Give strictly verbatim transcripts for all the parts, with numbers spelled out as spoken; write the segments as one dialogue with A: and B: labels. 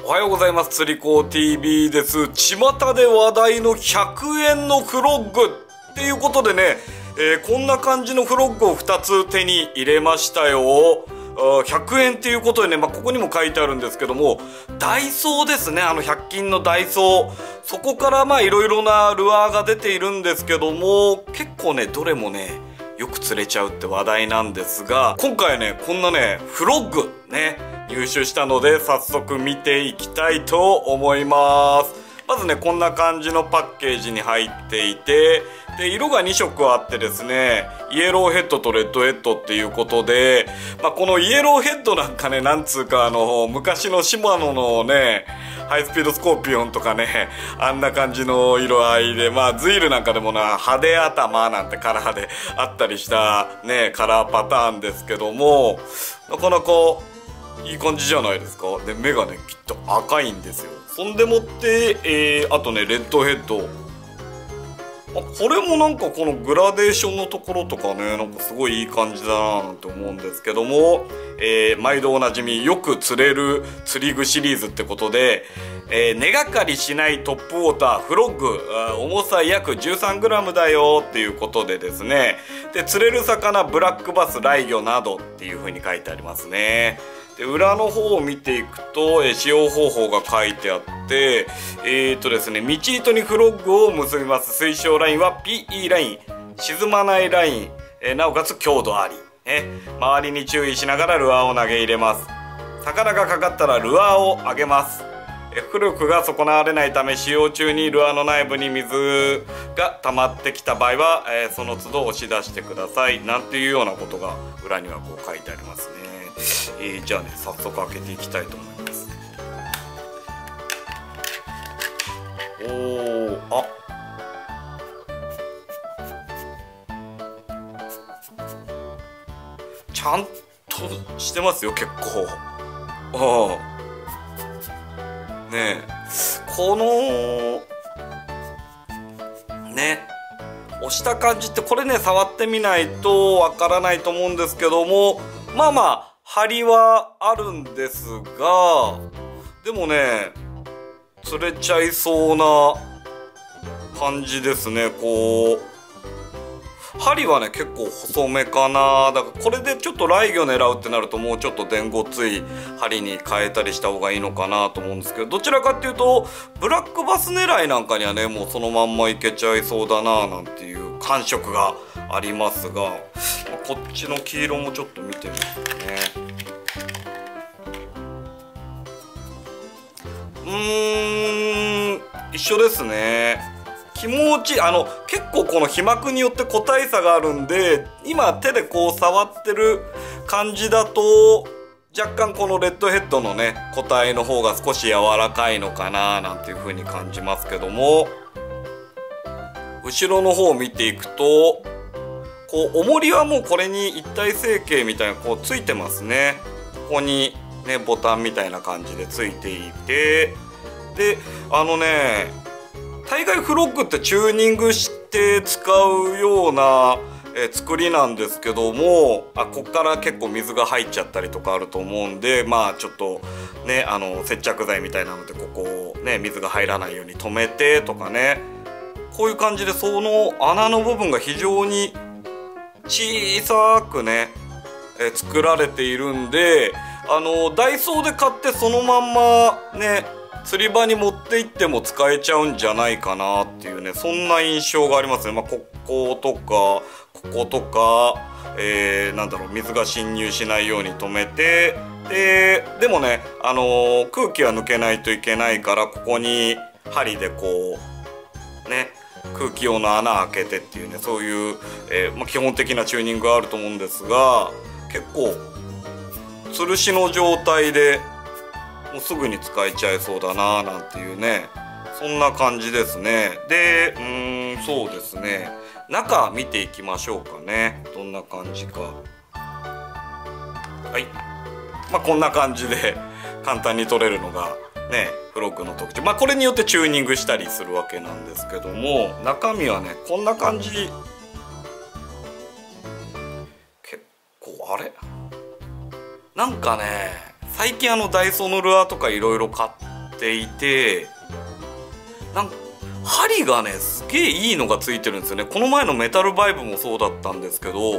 A: おはようございます。釣り子 ティービー です。巷で話題のひゃくえんのフロッグっていうことでね、えー、こんな感じのフロッグをふたつ手に入れましたよ。ひゃくえんっていうことでね、まあ、ここにも書いてあるんですけども、ダイソーですね。あのひゃく均のダイソー。そこからまあいろいろなルアーが出ているんですけども、結構ね、どれもね、よく釣れちゃうって話題なんですが、今回ね、こんなね、フロッグね、入手したので、早速見ていきたいと思います。まずね、こんな感じのパッケージに入っていて、で、色がに色あってですね、イエローヘッドとレッドヘッドっていうことで、まあ、このイエローヘッドなんかね、なんつうかあの、昔のシマノのね、ハイスピードスコーピオンとかね、あんな感じの色合いで、まあ、ズイルなんかでもな、派手頭なんてカラーであったりしたね、カラーパターンですけども、なかなかいい感じじゃないですか。で、目がね、きっと赤いんですよ。そんでもって、えー、あとね、レッドヘッド。あ、これもなんかこのグラデーションのところとかね、なんかすごいいい感じだななんて思うんですけども、えー、毎度おなじみ、よく釣れる釣り具シリーズってことで、えー、根がかりしないトップウォーターフロッグ、重さ約 じゅうさんグラム だよっていうことでですね、で、釣れる魚、ブラックバス、ライギョなどっていう風に書いてありますね。で、裏の方を見ていくと、えー、使用方法が書いてあって、えーとですね、道糸にフロッグを結びます。推奨ラインは ピーイー ライン、沈まないライン、えー、なおかつ強度あり、ね、周りに注意しながらルアーを投げ入れます。魚がかかったらルアーを上げます。えー、浮力が損なわれないため、使用中にルアーの内部に水が溜まってきた場合は、えー、その都度押し出してください。なんていうようなことが裏にはこう書いてありますね。えー、じゃあね、早速開けていきたいと思います。おー、あ、ちゃんとしてますよ、結構。ああ、ねえ、このね、押した感じって、これね、触ってみないとわからないと思うんですけども、まあまあ張りはあるんですが、でもね、釣れちゃいそうな感じですね。こう針はね、結構細めかな。だからこれでちょっとライギョ狙うってなると、もうちょっとでんごつい針に変えたりした方がいいのかなと思うんですけど、どちらかっていうとブラックバス狙いなんかにはね、もうそのまんまいけちゃいそうだななんていう感触がありますが、こっちの黄色もちょっと見てみますね。うーん、一緒ですね。気持ち、あの結構この皮膜によって個体差があるんで、今手でこう触ってる感じだと、若干このレッドヘッドのね、個体の方が少し柔らかいのかななんていう風に感じますけども、後ろの方を見ていくと、こう重りはもうこれに一体成形みたいなこうついてますね。ここにね、ボタンみたいな感じでついていて、で、あのね、大概フロッグってチューニングして使うような、えー、作りなんですけども、あ、こっから結構水が入っちゃったりとかあると思うんで、まあちょっとね、あの接着剤みたいなのでここをね、水が入らないように留めてとかね、こういう感じでその穴の部分が非常に小さくね、えー、作られているんで、あのダイソーで買ってそのまんまね、釣り場に持って行っても使えちゃうんじゃないかなっていうね、そんな印象がありますね。まあ、こことかこことか、えー、なんだろう、水が侵入しないように留めて、ででもね、あのー、空気は抜けないといけないから、ここに針でこうね、空気用の穴開けてっていうね、そういう、えーまあ、基本的なチューニングがあると思うんですが、結構吊るしの状態でもうすぐに使えちゃいそうだななんていうね、そんな感じですね。で、うーん、そうですね、中見ていきましょうかね。どんな感じか。はい、まあこんな感じで簡単に取れるのがね、フロッグの特徴。まあこれによってチューニングしたりするわけなんですけども、中身はね、こんな感じ。結構あれなんかね、最近あのダイソーのルアーとかいろいろ買っっていて、なんか針がねすげえいいのがついてるんですよね。この前のメタルバイブもそうだったんですけど、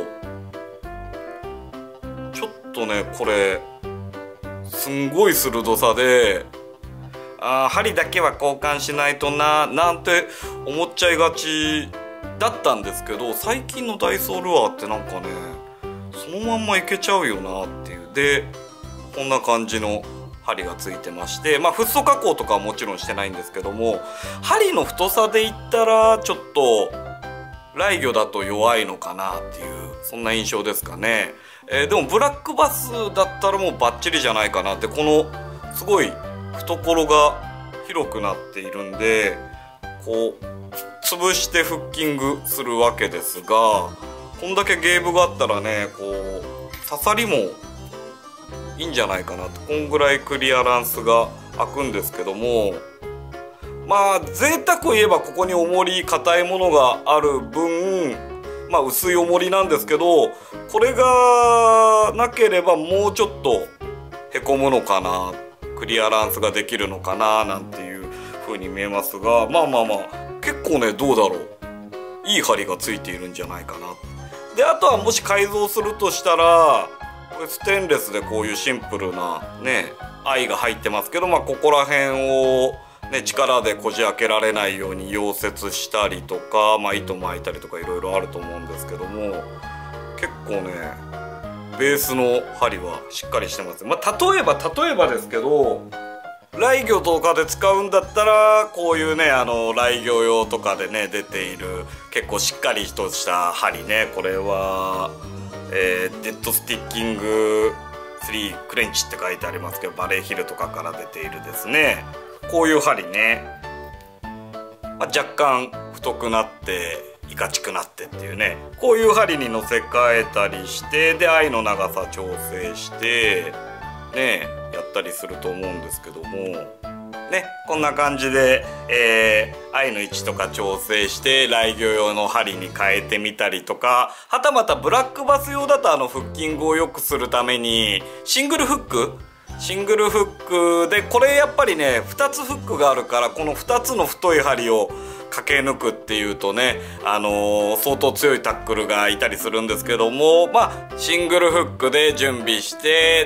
A: ちょっとねこれすんごい鋭さで、あー針だけは交換しないとななんて思っちゃいがちだったんですけど、最近のダイソールアーってなんかねそのまんまいけちゃうよなっていう。でこんな感じの針がついてまして、まあフッ素加工とかはもちろんしてないんですけども、針の太さで言ったらちょっと雷魚だと弱いのかなっていう、そんな印象ですかね。えー、でもブラックバスだったらもうバッチリじゃないかなって。このすごい懐が広くなっているんで、こう潰してフッキングするわけですが、こんだけゲーブがあったらねこう刺さりもいいんじゃないかなと。こんぐらいクリアランスが開くんですけども、まあ贅沢言えばここに重り硬いものがある分、まあ薄い重りなんですけど、これがなければもうちょっとへこむのかな、クリアランスができるのかななんていう風に見えますが、まあまあまあ結構ねどうだろう、いい針がついているんじゃないかな。であとはもし改造するとしたら、これステンレスでこういうシンプルなね愛が入ってますけど、まあここら辺をね力でこじ開けられないように溶接したりとか、まあ糸巻いたりとかいろいろあると思うんですけども、結構ねベースの針はしっかりしてます。まあ例えば例えばですけど、雷魚とかで使うんだったらこういうねあの雷魚用とかでね出ている結構しっかりとした針ね、これは、えー、デッドスティッキングスリークレンチって書いてありますけど、バレーヒルとかから出ているですねこういう針ね、まあ、若干太くなっていかちくなってっていうね、こういう針に乗せ替えたりして、で愛の長さ調整してねやったりすると思うんですけどもね、こんな感じで、えー、愛の位置とか調整して雷魚用の針に変えてみたりとか、はたまたブラックバス用だとあのフッキングを良くするためにシングルフックシングルフックで、これやっぱりねふたつフックがあるから、このふたつの太い針を駆け抜くっていうとね、あのー、相当強いタックルがいたりするんですけども、まあシングルフックで準備して、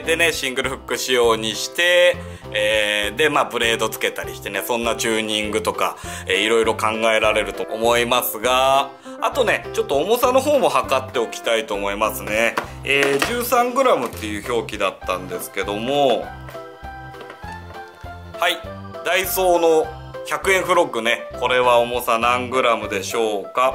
A: でねシングルフック仕様にして、えー、でまあブレードつけたりしてね、そんなチューニングとか、えー、いろいろ考えられると思いますが、あとねちょっと重さの方も測っておきたいと思いますね。えー、じゅうさんグラム っていう表記だったんですけども、はいダイソーのひゃくえんフロッグね、これは重さ何グラムでしょうか。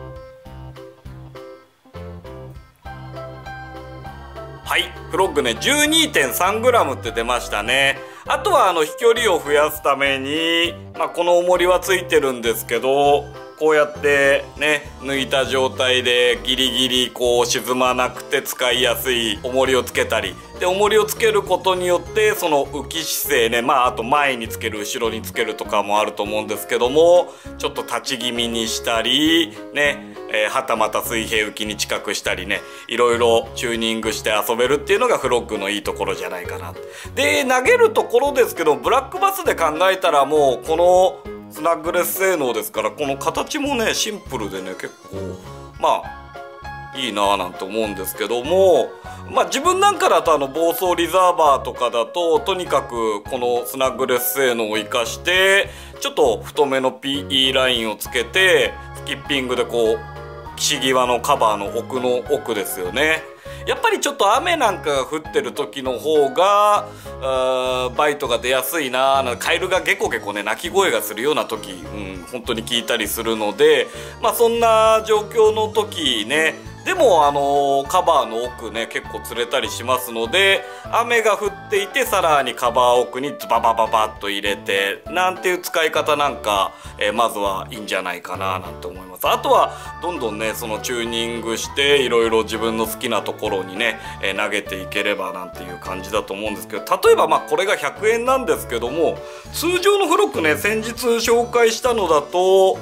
A: はいフロッグね じゅうにてんさんグラム って出ましたね。あとはあの飛距離を増やすために、まあ、この重りはついてるんですけど、こうやってね抜いた状態でギリギリこう沈まなくて使いやすい重りをつけたりで、重りをつけることによってその浮き姿勢ね、まああと前につける後ろにつけるとかもあると思うんですけども、ちょっと立ち気味にしたりね、えー、はたまた水平浮きに近くしたりね、いろいろチューニングして遊べるっていうのがフロッグのいいところじゃないかな。で投げるところですけど、ブラックバスで考えたらもうこのスナッグレス性能ですから、この形もねシンプルでね結構まあいいなぁなんて思うんですけども、まあ自分なんかだとあの暴走リザーバーとかだととにかくこのスナッグレス性能を生かしてちょっと太めの ピーイー ラインをつけてスキッピングでこう岸際のカバーの奥の奥ですよね。やっぱりちょっと雨なんかが降ってる時の方がバイトが出やすいな、カエルがゲコゲコね鳴き声がするような時、うん、本当に聞いたりするので、まあそんな状況の時ね、でもあのカバーの奥ね結構釣れたりしますので、雨が降っていてさらにカバー奥にズババババッと入れてなんていう使い方なんか、えー、まずはいいんじゃないかななんて思います。あとはどんどんねそのチューニングしていろいろ自分の好きなところにね、えー、投げていければなんていう感じだと思うんですけど、例えばまあこれがひゃくえんなんですけども、通常のフロッグね先日紹介したのだと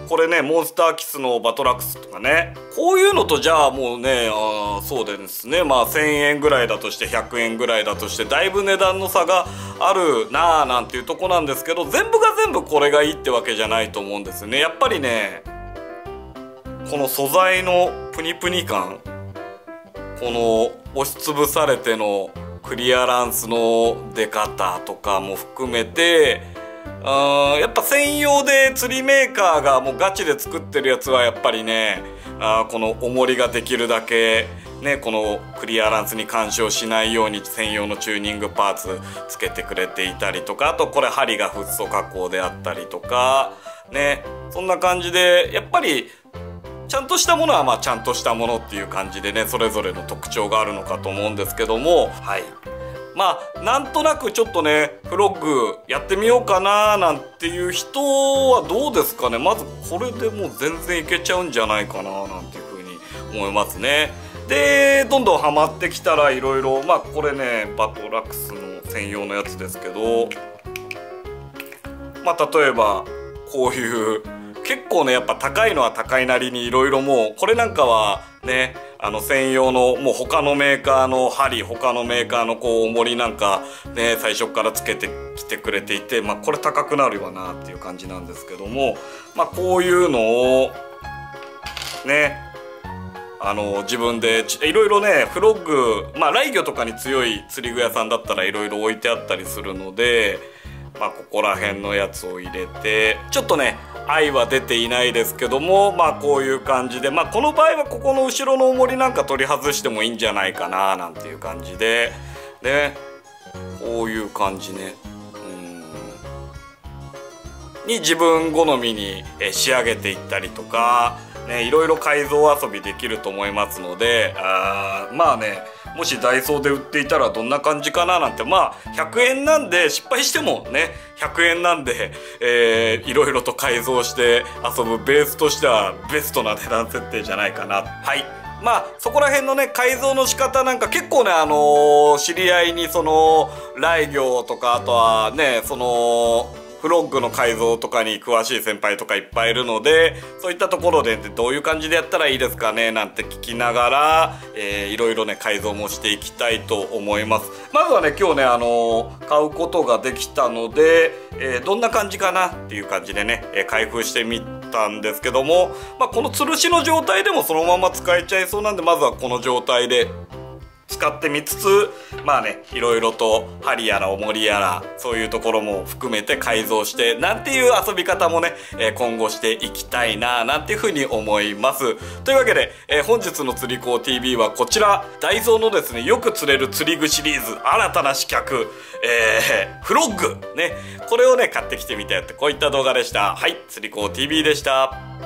A: これねモンスターキスのバトラックスとかね、こういうのとじゃあもうね、あそうですね、まあせんえんぐらいだとしてひゃくえんぐらいだとしてだいぶ値段の差があるなあなんていうとこなんですけど、全部が全部これがいいってわけじゃないと思うんですね。やっぱりねこの素材のプニプニ感、この押しつぶされてのクリアランスの出方とかも含めて、あやっぱ専用で釣りメーカーがもうガチで作ってるやつはやっぱりね、あこの重りができるだけね、このクリアランスに干渉しないように専用のチューニングパーツつけてくれていたりとか、あとこれ針がフッ素加工であったりとかね、そんな感じでやっぱりちゃんとしたものはまあちゃんとしたものっていう感じでね、それぞれの特徴があるのかと思うんですけども、はい、まあなんとなくちょっとねフロッグやってみようかななんていう人はどうですかね。まずこれでもう全然いけちゃうんじゃないかななんていうふうに思いますね。でどんどんハマってきたらいろいろ、まあこれねバトラックスの専用のやつですけど、まあ例えばこういう結構ねやっぱ高いのは高いなりにいろいろ、もうこれなんかはねあの専用のもう他のメーカーの針、他のメーカーのこう重りなんかね最初からつけてきてくれていて、まあこれ高くなるよなっていう感じなんですけども、まあこういうのをねあの自分でいろいろねフロッグ、まあ雷魚とかに強い釣り具屋さんだったらいろいろ置いてあったりするので、まあここら辺のやつを入れて、ちょっとね愛は出ていないですけども、まあこういう感じで、まあこの場合はここの後ろの重りなんか取り外してもいいんじゃないかななんていう感じでね、こういう感じね、うんに自分好みに仕上げていったりとかね、いろいろ改造遊びできると思いますので、あまあねもしダイソーで売っていたらどんな感じかななんて、まあひゃくえんなんで失敗してもねひゃくえんなんで、えー、いろいろと改造して遊ぶベースとしてはベストな値段設定じゃないかな。はい、まあそこら辺のね改造の仕方なんか結構ねあのー、知り合いにその雷魚とかあとはねそのフロッグの改造とかに詳しい先輩とかいっぱいいるので、そういったところでどういう感じでやったらいいですかねなんて聞きながら、えー、いろいろね改造もしていきたいと思います。まずはね今日ねあのー、買うことができたので、えー、どんな感じかなっていう感じでね、えー、開封してみたんですけども、まあ、この吊るしの状態でもそのまま使えちゃいそうなんで、まずはこの状態で使ってみつつ、まあねいろいろと針やら重りやらそういうところも含めて改造してなんていう遊び方もね、えー、今後していきたいななんていうふうに思います。というわけで、えー、本日の釣り子 ティーブイ はこちらダイソーのですねよく釣れる釣り具シリーズ新たな刺客、えー、フロッグね、これをね買ってきてみたよってこういった動画でした。はい、釣り子 ティーブイ でした。